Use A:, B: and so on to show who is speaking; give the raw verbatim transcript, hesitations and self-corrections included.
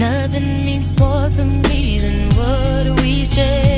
A: Nothing means more to me than what we share.